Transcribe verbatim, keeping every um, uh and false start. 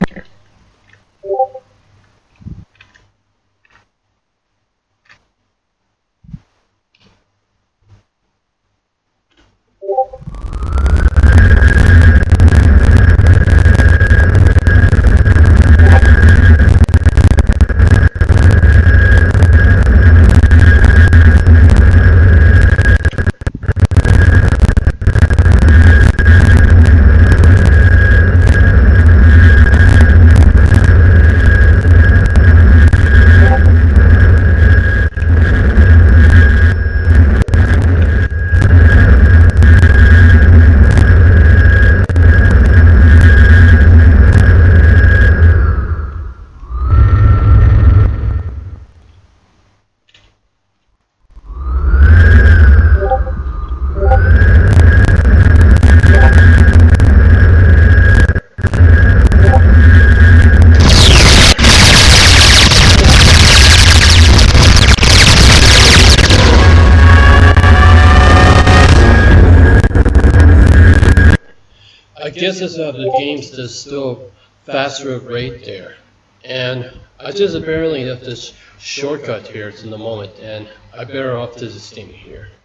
I guess it's uh, the game's just still faster rate there. And I just apparently have this shortcut here in the moment, and I better off to this thing here.